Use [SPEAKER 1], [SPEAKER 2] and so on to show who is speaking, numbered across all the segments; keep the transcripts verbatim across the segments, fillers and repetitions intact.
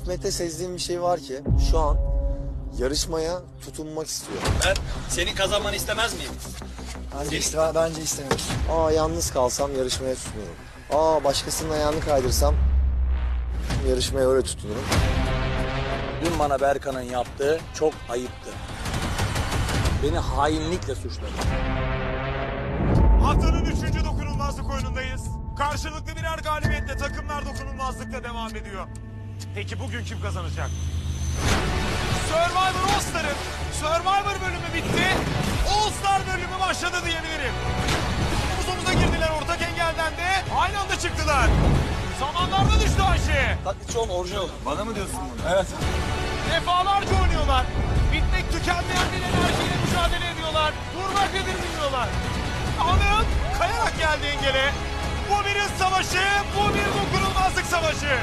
[SPEAKER 1] Hikmet'te sezdiğim bir şey var ki şu an yarışmaya tutunmak istiyor.
[SPEAKER 2] Ben senin kazanmanı istemez miyim?
[SPEAKER 3] Bence, iste bence istemiyorum.
[SPEAKER 1] Aa yalnız kalsam yarışmaya tutunurum. Aa başkasının ayağını kaydırsam yarışmaya öyle tutunurum.
[SPEAKER 4] Dün bana Berkan'ın yaptığı çok ayıptı. Beni hainlikle suçladı.
[SPEAKER 5] Haftanın üçüncü dokunulmazlık oyunundayız. Karşılıklı birer galibiyetle takımlar dokunulmazlıkla devam ediyor. Peki bugün kim kazanacak? Survivor All Star'ın Survivor bölümü bitti. All Star bölümü başladı diyebilirim. Omuz omuza girdiler ortak engelden de. Aynı anda çıktılar. Zamanlarda düştü Ayşe.
[SPEAKER 2] Taklitçi olma, orijinal. Bana mı diyorsun bunu?
[SPEAKER 5] Evet. Defalarca oynuyorlar. Bitmek tükenmeyen bir enerjiyle mücadele ediyorlar. Durmak nedir bilmiyorlar. Anıl kayarak geldi engele. Bu bir hız savaşı, bu bir dokunulmazlık savaşı.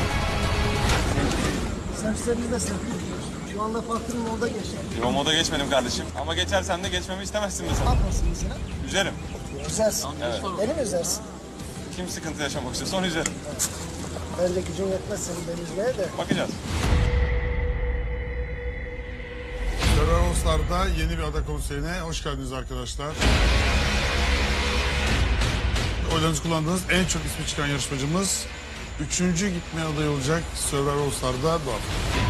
[SPEAKER 3] Serserini de sen. Şu anda farklı moda geçti.
[SPEAKER 6] O moda geçmedim kardeşim. Ama geçersen de geçmemi istemezsin
[SPEAKER 3] Ne
[SPEAKER 6] mesela.
[SPEAKER 3] yaparsın mesela?
[SPEAKER 6] Üzerim.
[SPEAKER 3] Üzersin.
[SPEAKER 6] Evet.
[SPEAKER 3] Beni mi üzersin?
[SPEAKER 6] Kim sıkıntı yaşamak istiyorsa onu üzerim.
[SPEAKER 3] Bence gücün yetmez senin beni üzmeye de.
[SPEAKER 6] Bakacağız.
[SPEAKER 7] Survivor All Star'da yeni bir ada konseyine hoş geldiniz arkadaşlar. Oylarınızı kullandığınız en çok ismi çıkan yarışmacımız üçüncü gitmeye aday olacak Survivor All Star'da bu hafta.